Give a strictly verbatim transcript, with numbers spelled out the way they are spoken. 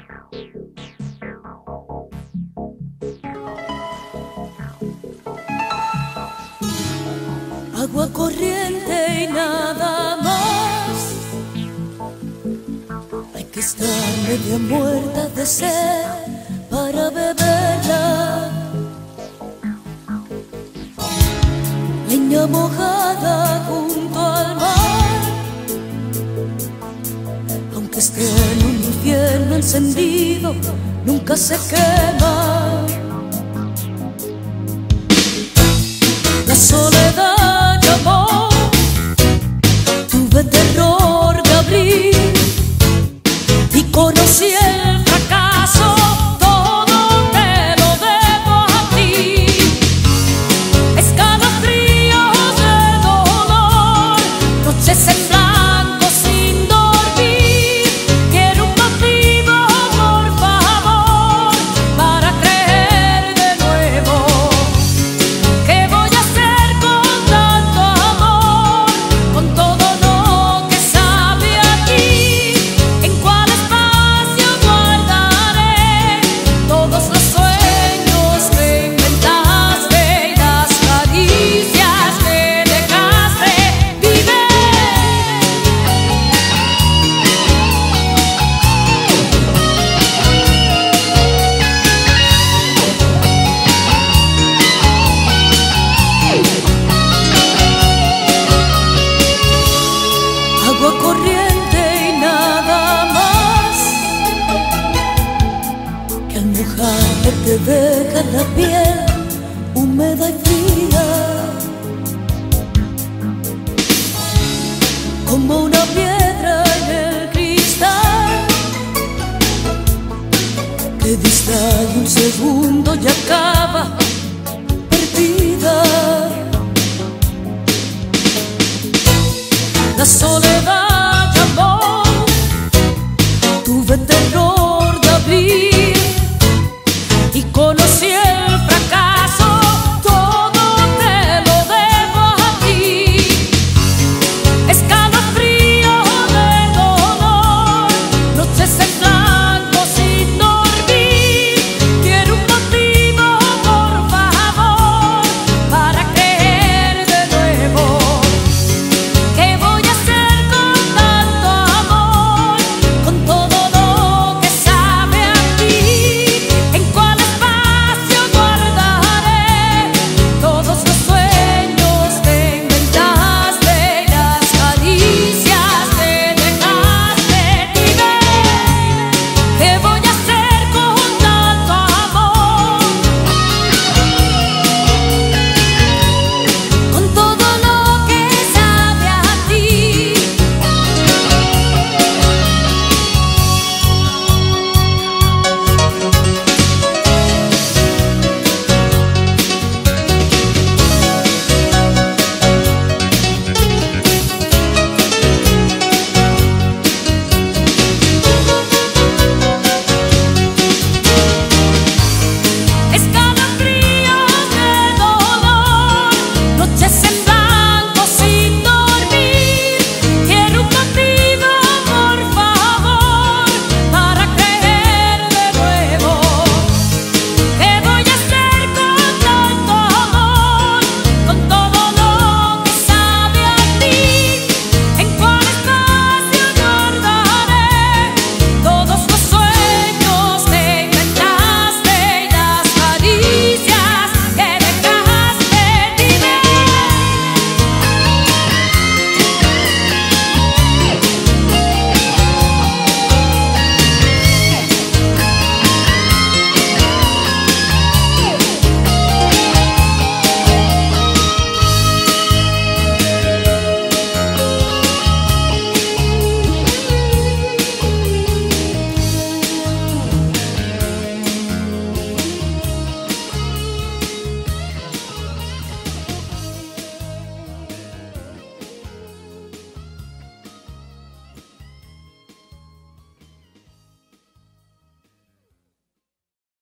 Agua corriente y nada más. Hay que estar media muerta de sed para beberla. Leña mojada junto al mar, aunque esté en un infierno encendido, nunca se quema. La soledad llamó, tuve terror de abrir y conocí el fracaso. Todo te lo debo a ti. Escalofríos de dolor, noches en blanco sin dormir. Quiero un motivo, por favor, para creer de nuevo. ¿Qué voy a hacer con tanto amor, con todo lo que sabe aquí? ¿En cuál espacio guardaré todos los sueños que inventaste y las caricias que dejaste? Vive. Agua corriente y nada más, que al mojarte te deja la piel húmeda y fría, como una piedra en el cristal, que distrae un segundo y acaba perdida. La soledad